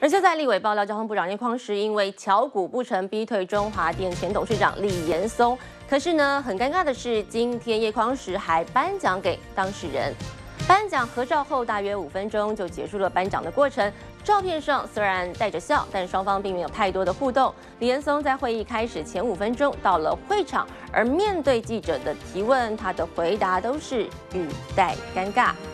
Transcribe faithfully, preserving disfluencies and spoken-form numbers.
而就在立委爆料，交通部长叶匡时因为侨股不成，逼退中华电前董事长李延松。可是呢，很尴尬的是，今天叶匡时还颁奖给当事人。颁奖合照后，大约五分钟就结束了颁奖的过程。照片上虽然带着笑，但双方并没有太多的互动。李延松在会议开始前五分钟到了会场，而面对记者的提问，他的回答都是语带尴尬。